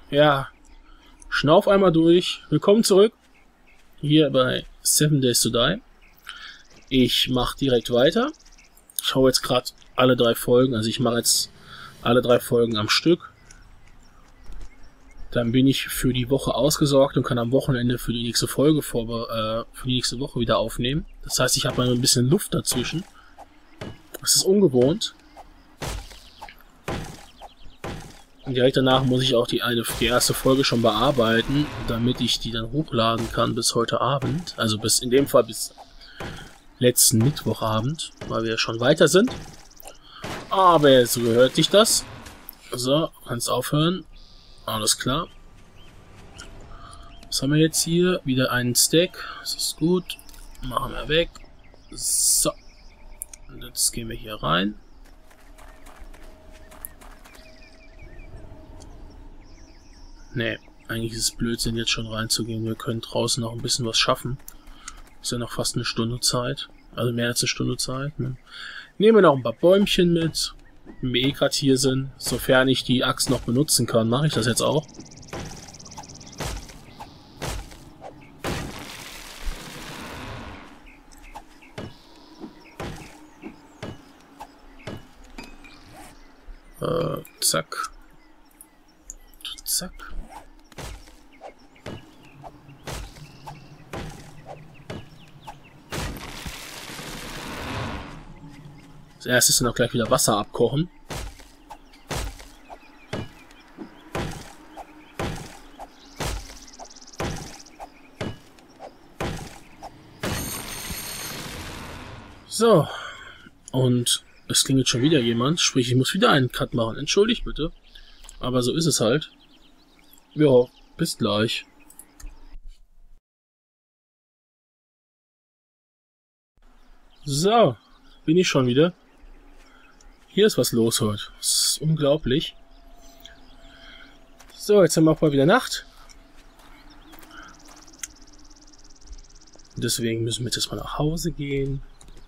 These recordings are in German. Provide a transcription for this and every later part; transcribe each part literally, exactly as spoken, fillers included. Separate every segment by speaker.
Speaker 1: Ja, schnauf einmal durch. Willkommen zurück. Hier bei Seven Days to Die. Ich mache direkt weiter. Ich schaue jetzt gerade alle drei Folgen. Also ich mache jetzt alle drei Folgen am Stück. Dann bin ich für die Woche ausgesorgt und kann am Wochenende für die nächste Folge vor, äh, für die nächste Woche wieder aufnehmen. Das heißt, ich habe mal ein bisschen Luft dazwischen. Das ist ungewohnt. Und direkt danach muss ich auch die, eine, die erste Folge schon bearbeiten, damit ich die dann hochladen kann bis heute Abend. Also bis in dem Fall bis letzten Mittwochabend, weil wir schon weiter sind. Aber so gehört sich das. So, kannst aufhören. Alles klar. Was haben wir jetzt hier? Wieder einen Stack. Das ist gut. Machen wir weg. So. Und jetzt gehen wir hier rein. Nee, eigentlich ist es Blödsinn, jetzt schon reinzugehen. Wir können draußen noch ein bisschen was schaffen. Ist ja noch fast eine Stunde Zeit. Also mehr als eine Stunde Zeit. Ne? Nehmen wir noch ein paar Bäumchen mit. Wenn wir eh gerade hier sind. Sofern ich die Axt noch benutzen kann, mache ich das jetzt auch. Äh, zack. Zack. Als erstes dann auch gleich wieder Wasser abkochen. So. Und es klingelt schon wieder jemand. Sprich, ich muss wieder einen Cut machen. Entschuldigt bitte. Aber so ist es halt. Ja, bis gleich. So. Bin ich schon wieder. Hier ist was los heute. Das ist unglaublich. So, jetzt haben wir auch mal wieder Nacht. Deswegen müssen wir jetzt mal nach Hause gehen.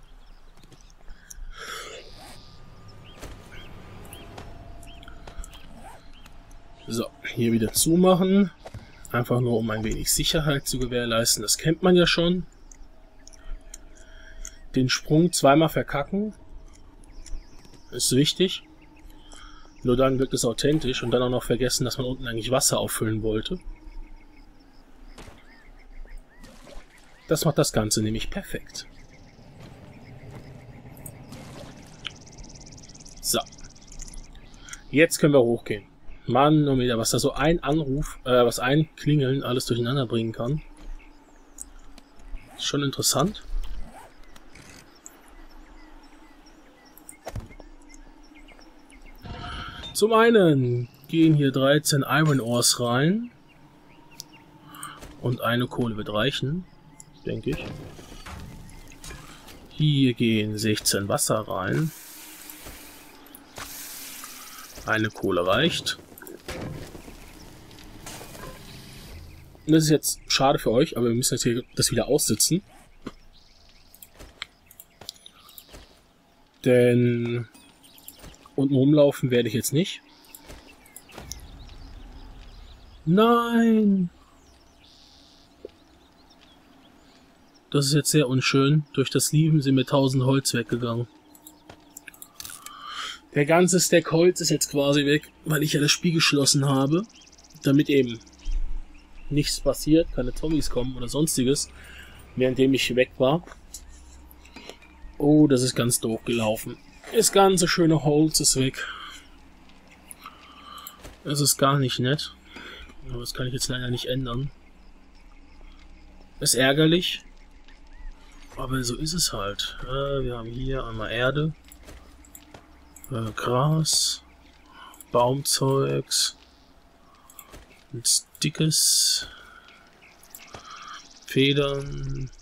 Speaker 1: So, hier wieder zumachen. Einfach nur, um ein wenig Sicherheit zu gewährleisten. Das kennt man ja schon. Den Sprung zweimal verkacken. Ist wichtig. Nur dann wirkt es authentisch und dann auch noch vergessen, dass man unten eigentlich Wasser auffüllen wollte. Das macht das Ganze nämlich perfekt. So. Jetzt können wir hochgehen. Mann, oh wieder, was da so ein Anruf, äh, was ein Klingeln alles durcheinander bringen kann. Ist schon interessant. Zum einen gehen hier dreizehn Iron Ores rein. Und eine Kohle wird reichen, denke ich. Hier gehen sechzehn Wasser rein. Eine Kohle reicht. Und das ist jetzt schade für euch, aber wir müssen jetzt hier das wieder aussitzen. Denn unten rumlaufen werde ich jetzt nicht. Nein! Das ist jetzt sehr unschön. Durch das Lieben sind mir tausend Holz weggegangen. Der ganze Stack Holz ist jetzt quasi weg, weil ich ja das Spiel geschlossen habe. Damit eben nichts passiert, keine Zombies kommen oder sonstiges, währenddem ich weg war. Oh, das ist ganz doof gelaufen. Das ganze schöne Holz ist weg. Das ist gar nicht nett. Aber das kann ich jetzt leider nicht ändern. Ist ärgerlich. Aber so ist es halt. Äh, wir haben hier einmal Erde. Äh, Gras. Baumzeugs. Ein dickes. Federn.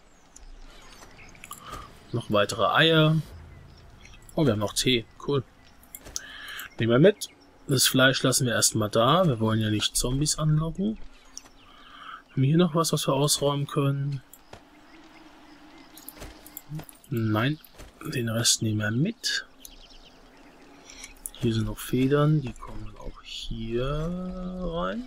Speaker 1: Noch weitere Eier. Oh, wir haben noch Tee. Cool. Nehmen wir mit. Das Fleisch lassen wir erstmal da. Wir wollen ja nicht Zombies anlocken. Haben wir hier noch was, was wir ausräumen können? Nein. Den Rest nehmen wir mit. Hier sind noch Federn, die kommen dann auch hier rein.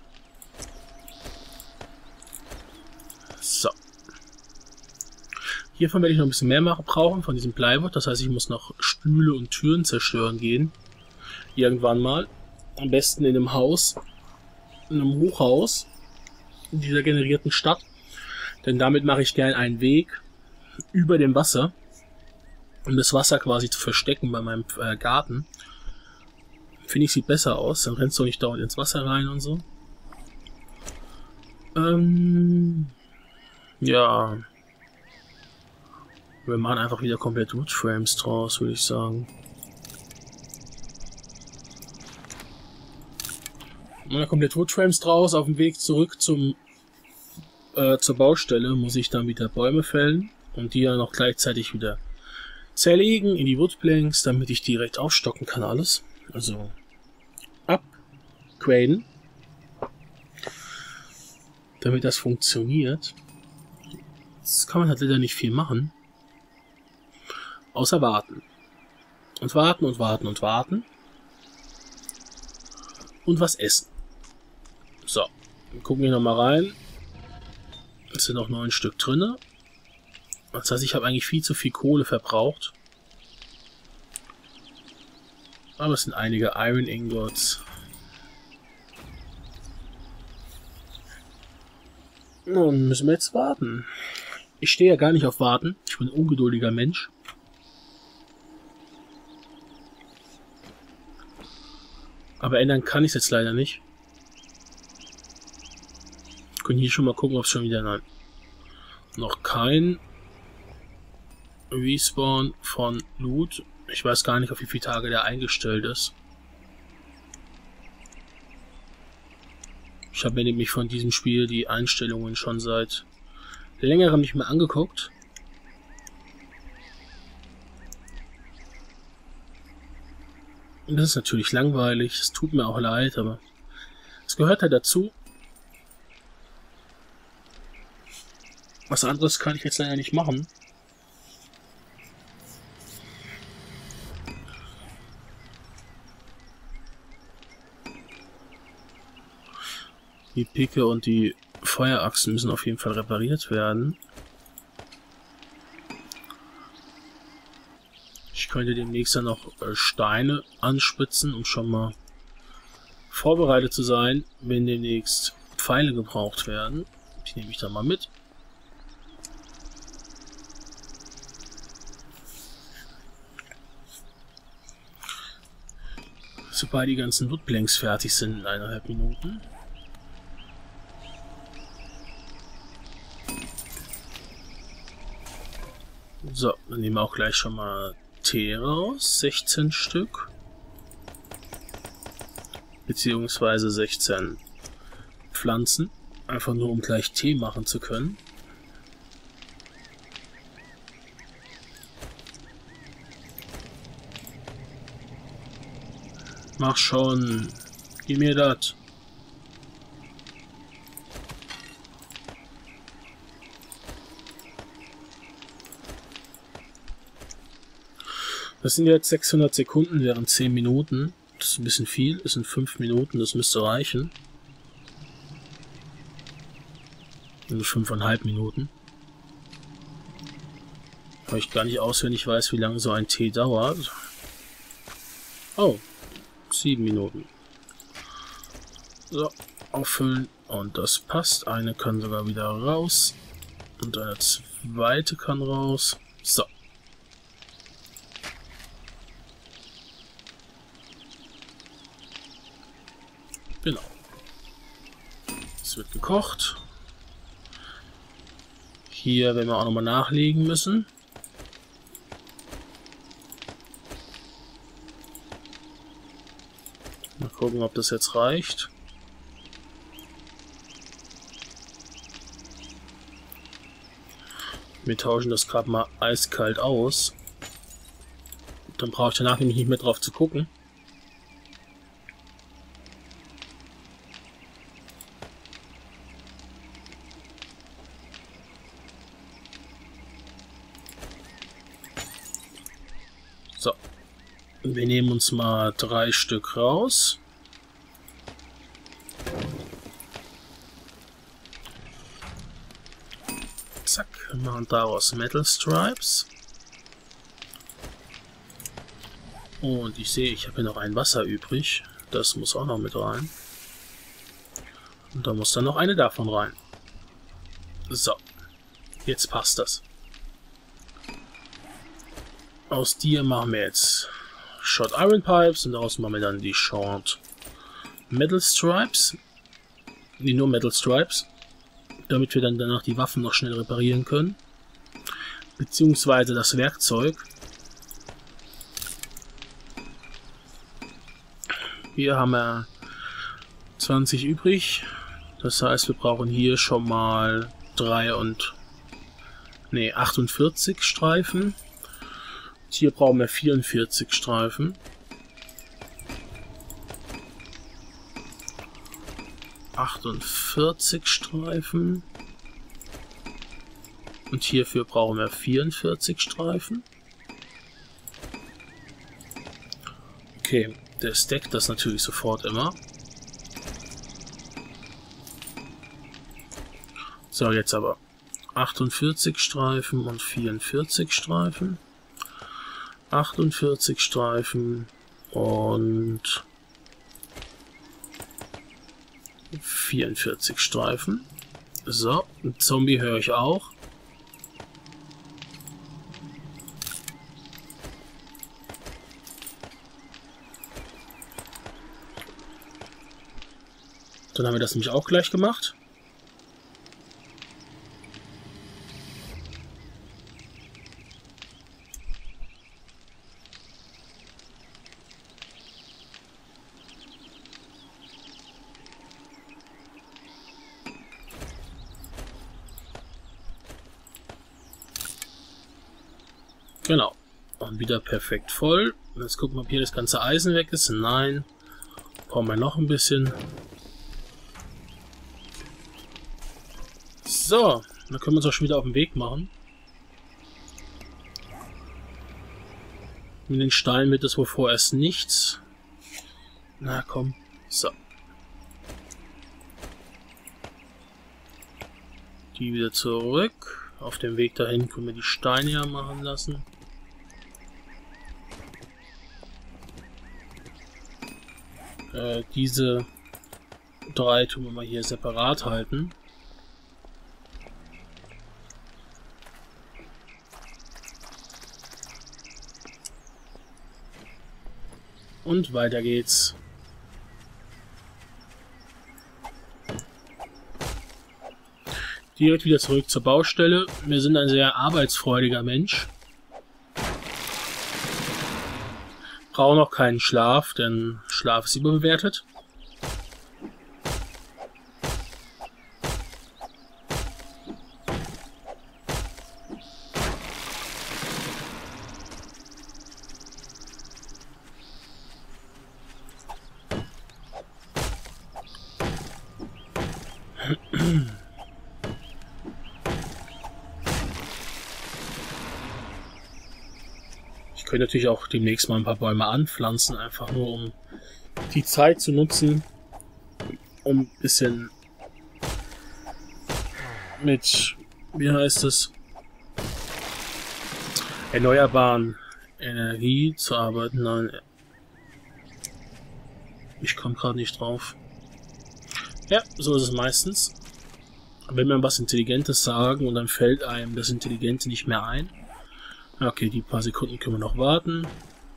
Speaker 1: So. Hiervon werde ich noch ein bisschen mehr machen, brauchen, von diesem Plywood. Das heißt, ich muss noch Stühle und Türen zerstören gehen. Irgendwann mal. Am besten in einem Haus, in einem Hochhaus, in dieser generierten Stadt. Denn damit mache ich gerne einen Weg über dem Wasser, um das Wasser quasi zu verstecken bei meinem äh, Garten. Finde ich, sieht besser aus. Dann rennst du nicht dauernd ins Wasser rein und so. Ähm, ja. Wir machen einfach wieder komplett Woodframes draus, würde ich sagen. Wir machen komplett Woodframes draus. Auf dem Weg zurück zum äh, zur Baustelle muss ich dann wieder Bäume fällen und die dann auch gleichzeitig wieder zerlegen in die Woodplanks, damit ich direkt aufstocken kann alles. Also upgraden, damit das funktioniert. Jetzt kann man halt leider nicht viel machen. Außer warten. Und warten und warten und warten. Und was essen. So, dann gucken wir nochmal rein. Es sind noch neun Stück drin. Das heißt, ich habe eigentlich viel zu viel Kohle verbraucht. Aber es sind einige Iron Ingots. Nun müssen wir jetzt warten. Ich stehe ja gar nicht auf Warten. Ich bin ein ungeduldiger Mensch. Aber ändern kann ich es jetzt leider nicht. Wir können hier schon mal gucken, ob es schon wieder... Nein. Noch kein Respawn von Loot. Ich weiß gar nicht, auf wie viele Tage der eingestellt ist. Ich habe mir nämlich von diesem Spiel die Einstellungen schon seit längerem nicht mehr angeguckt. Und das ist natürlich langweilig, es tut mir auch leid, aber es gehört halt dazu. Was anderes kann ich jetzt leider nicht machen. Die Picke und die Feuerachsen müssen auf jeden Fall repariert werden. Ich könnte demnächst dann noch Steine anspitzen, um schon mal vorbereitet zu sein, wenn demnächst Pfeile gebraucht werden. Die nehme ich dann mal mit. Sobald die ganzen Woodplanks fertig sind in eineinhalb Minuten. So, dann nehmen wir auch gleich schon mal Tee raus. sechzehn Stück. Beziehungsweise sechzehn Pflanzen. Einfach nur, um gleich Tee machen zu können. Mach schon. Gib mir das. Das sind jetzt sechshundert Sekunden während zehn Minuten. Das ist ein bisschen viel. Das sind fünf Minuten. Das müsste reichen. Also fünfeinhalb Minuten. Weil ich gar nicht auswendig weiß, wie lange so ein Tee dauert. Oh. sieben Minuten. So. Auffüllen. Und das passt. Eine kann sogar wieder raus. Und eine zweite kann raus. So. Genau. Es wird gekocht. Hier werden wir auch nochmal nachlegen müssen. Mal gucken, ob das jetzt reicht. Wir tauschen das gerade mal eiskalt aus. Dann brauche ich danach nämlich nicht mehr drauf zu gucken. So. Wir nehmen uns mal drei Stück raus. Zack, machen daraus Metal Stripes. Und ich sehe, ich habe hier noch ein Wasser übrig. Das muss auch noch mit rein. Und da muss dann noch eine davon rein. So, jetzt passt das. Aus dir machen wir jetzt Short Iron Pipes und daraus machen wir dann die Short Metal Stripes. Die nur Metal Stripes. Damit wir dann danach die Waffen noch schnell reparieren können. Beziehungsweise das Werkzeug. Hier haben wir zwanzig übrig. Das heißt, wir brauchen hier schon mal drei und nee, achtundvierzig Streifen. Hier brauchen wir vierundvierzig Streifen. achtundvierzig Streifen. Und hierfür brauchen wir vierundvierzig Streifen. Okay, der stackt das natürlich sofort immer. So, jetzt aber achtundvierzig Streifen und vierundvierzig Streifen. achtundvierzig Streifen und vierundvierzig Streifen. So, ein Zombie höre ich auch. Dann haben wir das nämlich auch gleich gemacht. Genau. Und wieder perfekt voll. Jetzt gucken wir, ob hier das ganze Eisen weg ist. Nein. Brauchen wir noch ein bisschen. So. Dann können wir uns auch schon wieder auf den Weg machen. Mit den Steinen wird es wohl vorerst nichts. Na komm. So. Die wieder zurück. Auf dem Weg dahin können wir die Steine ja machen lassen. Äh, diese drei tun wir mal hier separat halten. Und weiter geht's. Direkt wieder zurück zur Baustelle. Wir sind ein sehr arbeitsfreudiger Mensch. Brauchen noch keinen Schlaf, denn Schlaf ist überbewertet. Ich könnte natürlich auch demnächst mal ein paar Bäume anpflanzen, einfach nur um die Zeit zu nutzen, um ein bisschen mit, wie heißt es, erneuerbaren Energie zu arbeiten. Nein, ich komme gerade nicht drauf. Ja, so ist es meistens. Wenn wir was Intelligentes sagen und dann fällt einem das Intelligente nicht mehr ein. Okay, die paar Sekunden können wir noch warten.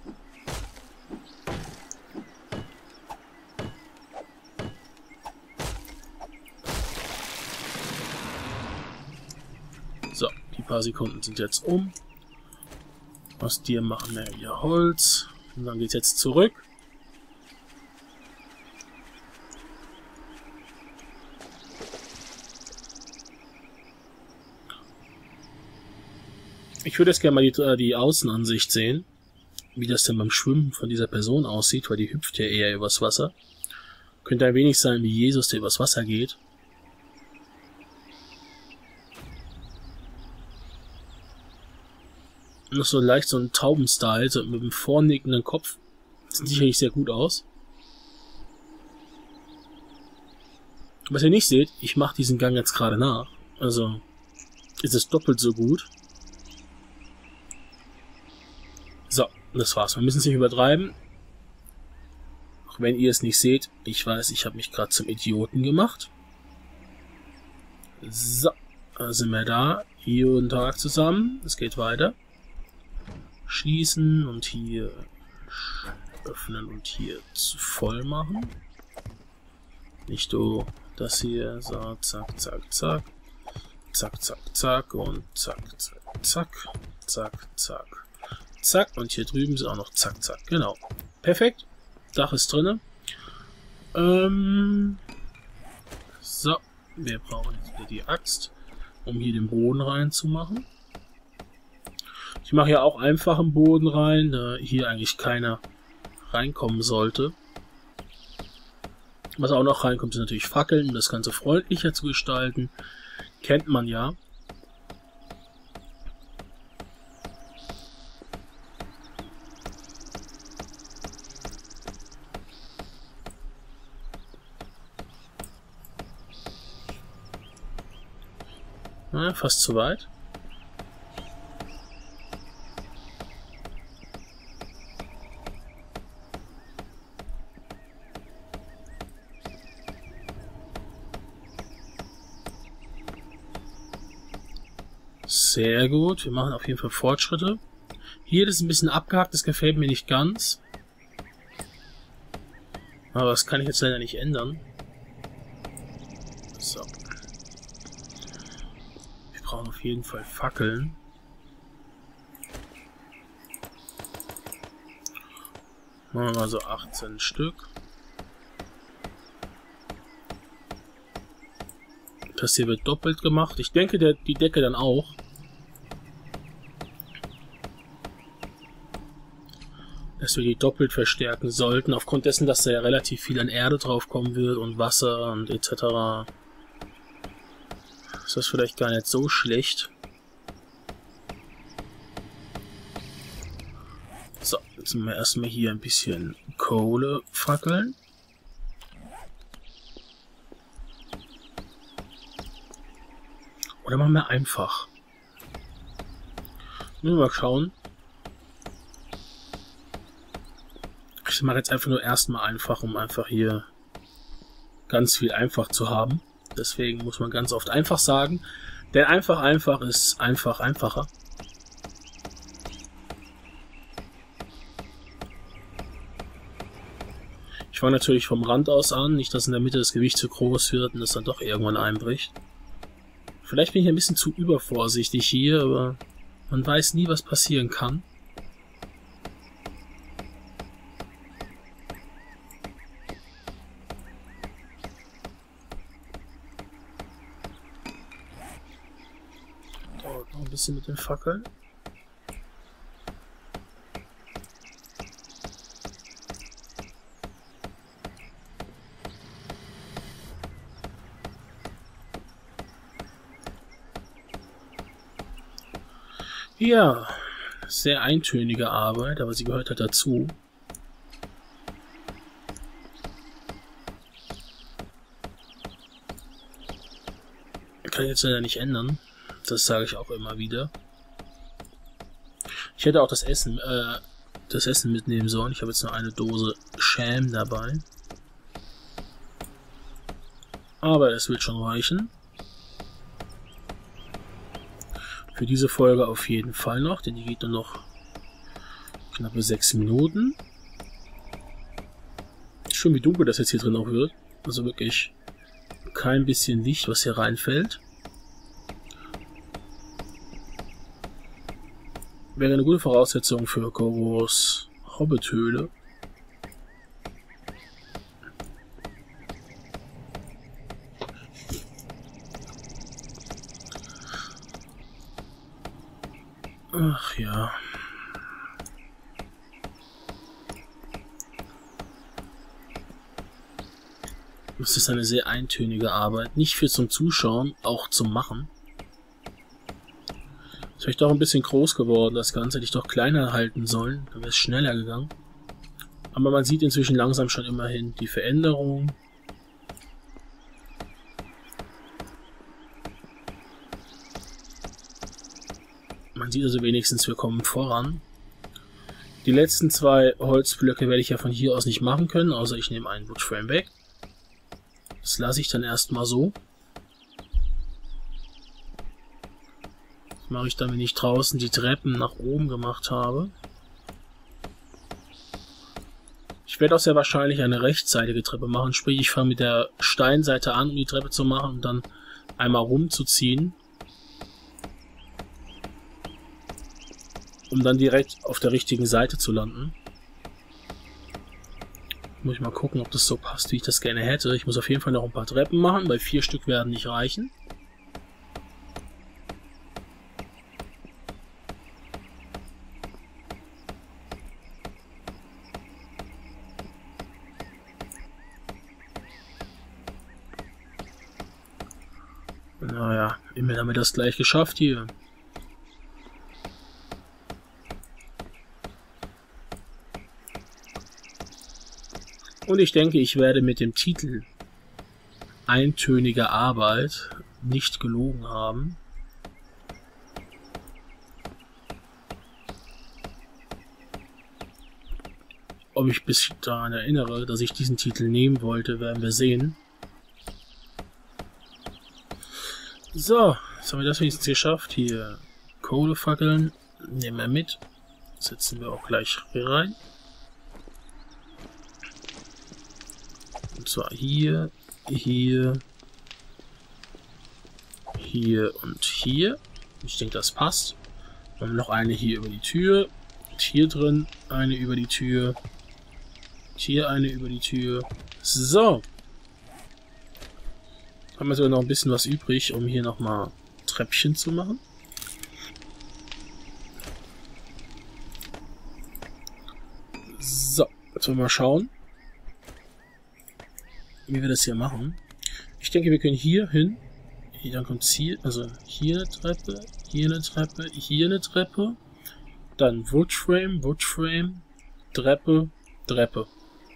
Speaker 1: So, die paar Sekunden sind jetzt um. Aus dir machen wir hier Holz. Und dann geht es jetzt zurück. Ich würde jetzt gerne mal die, die Außenansicht sehen, wie das denn beim Schwimmen von dieser Person aussieht, weil die hüpft ja eher übers Wasser. Könnte ein wenig sein wie Jesus, der übers Wasser geht. noch so leicht so ein Taubenstyle, so mit dem vornickenden Kopf. Sieht sicherlich sehr gut aus. Was ihr nicht seht, ich mache diesen Gang jetzt gerade nach. Also ist es doppelt so gut. So, das war's. Wir müssen es nicht übertreiben. Auch wenn ihr es nicht seht, ich weiß, ich habe mich gerade zum Idioten gemacht. So, da sind wir da. Jeden Tag zusammen. Es geht weiter. Schließen und hier öffnen und hier zu voll machen. Nicht so das hier. So, zack, zack, zack. Zack, zack, zack und zack, zack, zack. Zack, zack, zack. Und hier drüben ist auch noch zack, zack. Genau. Perfekt. Dach ist drinne. Ähm, so. Wir brauchen jetzt wieder die Axt, um hier den Boden reinzumachen. Ich mache ja auch einfach einen Boden rein, da hier eigentlich keiner reinkommen sollte. Was auch noch reinkommt, sind natürlich Fackeln, um das Ganze freundlicher zu gestalten. Kennt man ja. Na, fast zu weit. Sehr gut, wir machen auf jeden Fall Fortschritte. Hier ist ein bisschen abgehakt, das gefällt mir nicht ganz. Aber das kann ich jetzt leider nicht ändern. So. Wir brauchen auf jeden Fall Fackeln. Machen wir mal so achtzehn Stück. Das hier wird doppelt gemacht. Ich denke, der, die Decke dann auch. Dass wir die doppelt verstärken sollten, aufgrund dessen, dass da ja relativ viel an Erde drauf kommen wird und Wasser und et cetera. Ist das vielleicht gar nicht so schlecht. So, jetzt müssen wir erstmal hier ein bisschen Kohle fackeln. Oder machen wir einfach. Müssen wir mal schauen. Ich mache jetzt einfach nur erstmal einfach, um einfach hier ganz viel einfach zu haben. Deswegen muss man ganz oft einfach sagen. Denn einfach einfach ist einfach einfacher. Ich fange natürlich vom Rand aus an, nicht dass in der Mitte das Gewicht zu groß wird und es dann doch irgendwann einbricht. Vielleicht bin ich ein bisschen zu übervorsichtig hier, aber man weiß nie, was passieren kann. Dauert noch ein bisschen mit den Fackeln. Ja, sehr eintönige Arbeit, aber sie gehört halt dazu. Kann ich jetzt leider nicht ändern. Das sage ich auch immer wieder. Ich hätte auch das Essen, äh, das Essen mitnehmen sollen. Ich habe jetzt nur eine Dose Sham dabei. Aber es wird schon reichen. Für diese Folge auf jeden Fall noch, denn die geht nur noch knappe sechs Minuten. Schön, wie dunkel das jetzt hier drin auch wird. Also wirklich kein bisschen Licht, was hier reinfällt. Wäre eine gute Voraussetzung für Goros Hobbithöhle. Ach ja. Das ist eine sehr eintönige Arbeit. Nicht für zum Zuschauen, auch zum Machen. Ist vielleicht doch ein bisschen groß geworden, das Ganze. Hätte ich doch kleiner halten sollen. Dann wäre es schneller gegangen. Aber man sieht inzwischen langsam schon immerhin die Veränderung. Man sieht also wenigstens, wir kommen voran. Die letzten zwei Holzblöcke werde ich ja von hier aus nicht machen können, außer ich nehme einen Woodframe weg. Das lasse ich dann erstmal so. Das mache ich dann, wenn ich draußen die Treppen nach oben gemacht habe. Ich werde auch sehr wahrscheinlich eine rechtsseitige Treppe machen, sprich ich fange mit der Steinseite an, um die Treppe zu machen und dann einmal rumzuziehen. Um dann direkt auf der richtigen Seite zu landen. Muss ich mal gucken, ob das so passt, wie ich das gerne hätte. Ich muss auf jeden Fall noch ein paar Treppen machen, weil vier Stück werden nicht reichen. Naja, immerhin haben wir das gleich geschafft hier. Und ich denke, ich werde mit dem Titel Eintönige Arbeit nicht gelogen haben. Ob ich mich daran erinnere, dass ich diesen Titel nehmen wollte, werden wir sehen. So, jetzt haben wir das wenigstens geschafft. Hier Kohlefackeln nehmen wir mit. Setzen wir auch gleich rein. Und zwar hier, hier, hier und hier. Ich denke, das passt. Dann haben wir noch eine hier über die Tür. Und hier drin eine über die Tür. Und hier eine über die Tür. So. Haben wir sogar noch ein bisschen was übrig, um hier nochmal Treppchen zu machen. So, jetzt wollen wir mal schauen, wie wir das hier machen. Ich denke, wir können hier hin. Hier, dann kommt hier, also hier eine Treppe, hier eine Treppe, hier eine Treppe. Dann Woodframe, Woodframe, Treppe, Treppe.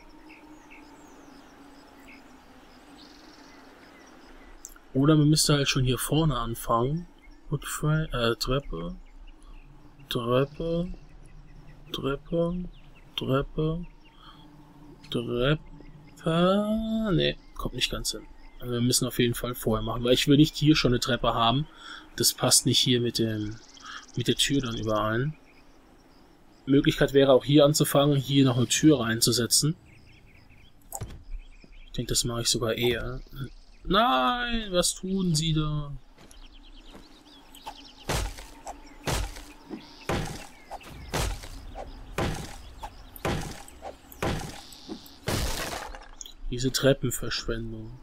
Speaker 1: Oder man müsste halt schon hier vorne anfangen. Woodframe, äh, Treppe, Treppe, Treppe, Treppe, Treppe. Ne, kommt nicht ganz hin. Also wir müssen auf jeden Fall vorher machen, weil ich will nicht hier schon eine Treppe haben. Das passt nicht hier mit dem mit der Tür dann überein. Möglichkeit wäre auch hier anzufangen, hier noch eine Tür reinzusetzen. Ich denke, das mache ich sogar eher. Nein, was tun Sie da? Diese Treppenverschwendung.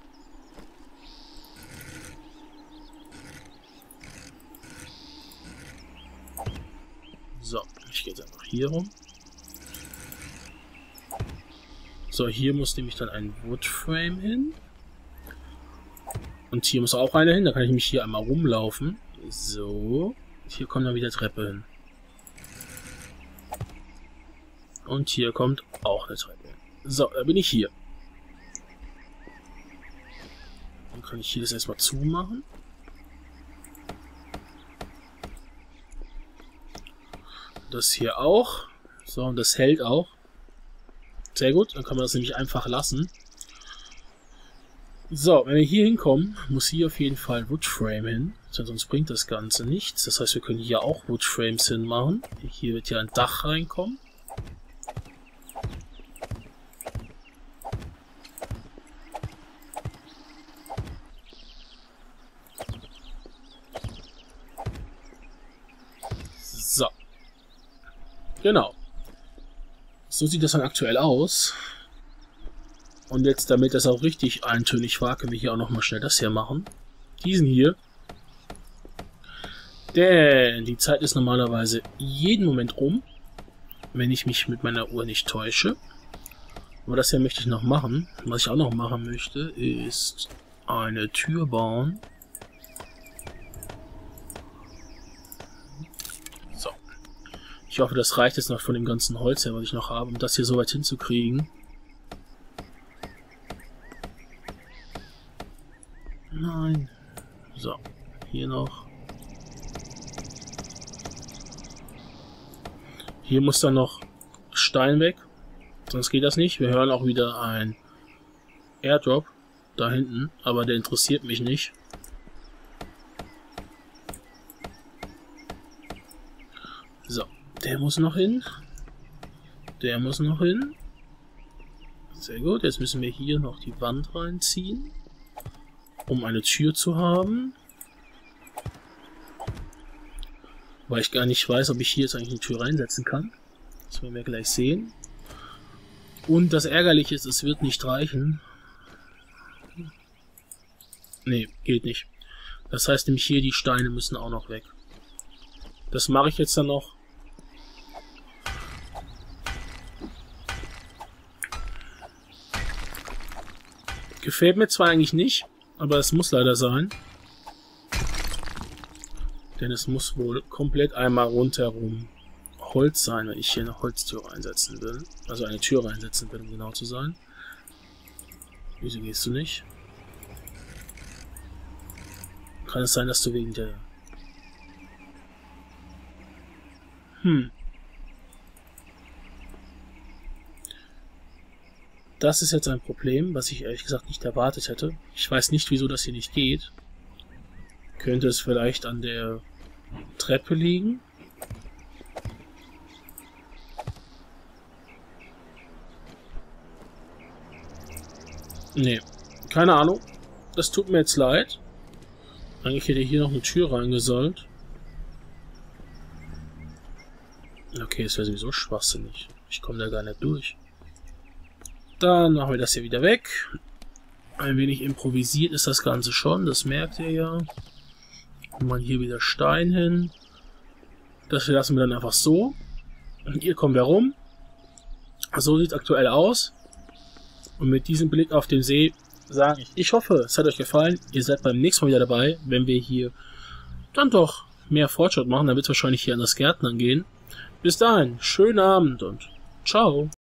Speaker 1: So, ich gehe jetzt einfach hier rum. So, hier muss nämlich dann ein Woodframe hin. Und hier muss auch einer hin, da kann ich mich hier einmal rumlaufen. So, hier kommt dann wieder Treppe hin. Und hier kommt auch eine Treppe hin. So, da bin ich hier. Dann kann ich hier das erstmal zumachen. Das hier auch. So, und das hält auch. Sehr gut, dann kann man das nämlich einfach lassen. So, wenn wir hier hinkommen, muss hier auf jeden Fall Woodframe hin, sonst bringt das Ganze nichts. Das heißt, wir können hier auch Woodframes hinmachen. Hier wird ja ein Dach reinkommen. So. Genau. So sieht das dann aktuell aus. Und jetzt, damit das auch richtig eintönig war, können wir hier auch nochmal schnell das hier machen. Diesen hier. Denn die Zeit ist normalerweise jeden Moment rum, wenn ich mich mit meiner Uhr nicht täusche. Aber das hier möchte ich noch machen. Was ich auch noch machen möchte, ist eine Tür bauen. Ich hoffe, das reicht jetzt noch von dem ganzen Holz her, was ich noch habe, um das hier so weit hinzukriegen. Nein. So, hier noch. Hier muss dann noch Stein weg, sonst geht das nicht. Wir hören auch wieder ein Airdrop da hinten, aber der interessiert mich nicht. So, der muss noch hin. Der muss noch hin. Sehr gut, jetzt müssen wir hier noch die Wand reinziehen, um eine Tür zu haben. Weil ich gar nicht weiß, ob ich hier jetzt eigentlich eine Tür reinsetzen kann. Das werden wir gleich sehen. Und das Ärgerliche ist, es wird nicht reichen. Nee, geht nicht. Das heißt nämlich hier, die Steine müssen auch noch weg. Das mache ich jetzt dann noch. Gefällt mir zwar eigentlich nicht, aber es muss leider sein. Denn es muss wohl komplett einmal rundherum Holz sein, wenn ich hier eine Holztür reinsetzen will. Also eine Tür reinsetzen will, um genau zu sein. Wieso gehst du nicht? Kann es sein, dass du wegen der... Hm. Das ist jetzt ein Problem, was ich ehrlich gesagt nicht erwartet hätte. Ich weiß nicht, wieso das hier nicht geht. Könnte es vielleicht an der Treppe liegen? Nee, keine Ahnung. Das tut mir jetzt leid. Eigentlich hätte hier noch eine Tür reingesollt. Okay, es wäre sowieso schwachsinnig. Ich komme da gar nicht durch. Dann machen wir das hier wieder weg. Ein wenig improvisiert ist das Ganze schon, das merkt ihr ja. Und mal hier wieder Stein hin. Das lassen wir dann einfach so. Und hier kommen wir rum. So sieht es aktuell aus. Und mit diesem Blick auf den See sage ich, ich hoffe, es hat euch gefallen. Ihr seid beim nächsten Mal wieder dabei, wenn wir hier dann doch mehr Fortschritt machen. Dann wird es wahrscheinlich hier an das Gärtnern gehen. Bis dahin, schönen Abend und ciao.